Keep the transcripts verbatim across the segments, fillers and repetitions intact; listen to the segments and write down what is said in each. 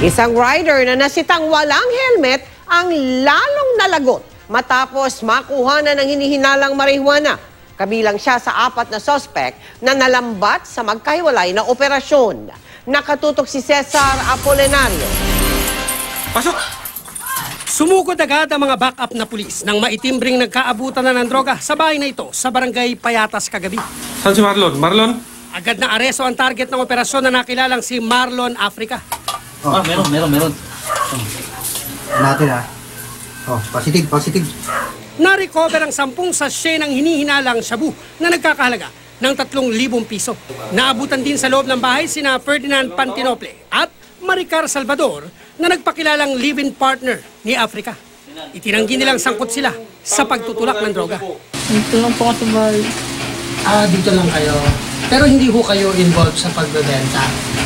Isang rider na nasitang walang helmet ang lalong nalagot matapos makuha na ng hinihinalang marijuana. Kabilang siya sa apat na suspect na nalambat sa magkahiwalay na operasyon. Nakatutok si Cesar Apolinario. Pasok! Sumugod agad ang mga backup na pulis nang maitimbring nagkaabutan na ng droga sa bahay na ito sa barangay Payatas kagabi. Saan si Marlon? Marlon? Agad na aresto ang target ng operasyon na nakilalang si Marlon Africa. Oh, ah, meron, meron, meron. Oh. Natin ha. Oh, positive, positive. Na-recover ang sampung sachet ng hinihinalang shabu na nagkakahalaga ng tatlong libong piso. Naabutan din sa loob ng bahay sina Ferdinand Pantinople at Maricar Salvador na nagpakilalang live-in partner ni Africa. Itinanggi nilang sangkot sila sa pagtutulak ng droga. Dito lang po ako sa bahay. Ah, dito lang kayo. Pero hindi ho kayo involved sa pagbebenta?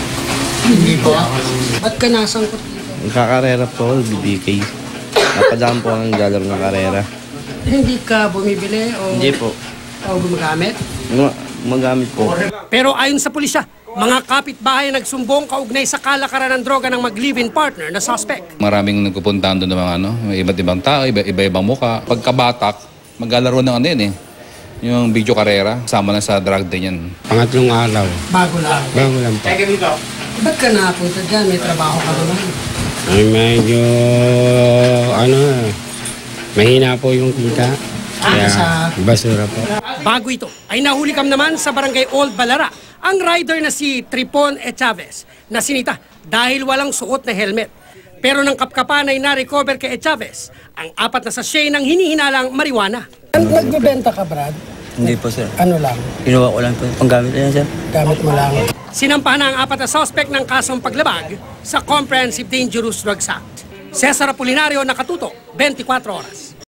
Hindi po. Ba't ka nasangkot dito? Nagkakarera po ako, B B K. Napadaan po ang galar ng karera. Hindi ka bumibili o... Hindi po. O gumagamit? Guma- Gumagamit po. Pero ayon sa pulisya, mga kapitbahay nagsumbong kaugnay sa kalakaran ng droga ng mag-live-in partner na suspect. Maraming nagpupuntahan doon ng mga ano, may iba't ibang tao, iba- iba-ibang muka. Pagkabatak, maglalaro ng ano yun eh. Yung video karera, sama na sa drug din yan. Pangatlong araw. Bago lang. Bago lang po. Ba't ka napunta dyan? May trabaho ka naman. Ay medyo, ano, mahina po yung kita. Kaya sa- basura po. Bago ito, ay nahuli kam naman sa barangay Old Balara ang rider na si Tripon E. Chavez na sinita dahil walang suot na helmet. Pero nang kapkapan ay na-recover kay E. Chavez ang apat na sachet ng hinihinalang marijuana. Nagbebenta ka, Brad? Hindi po, sir. Ano lang? Kinuha ko lang po. Panggamit na yan, sir. Gamit mo lang. Sinampahan na ang apat na suspect ng kasong paglabag sa Comprehensive Dangerous Drugs Act. Cesar Apolinario, nakatutok, twenty-four oras.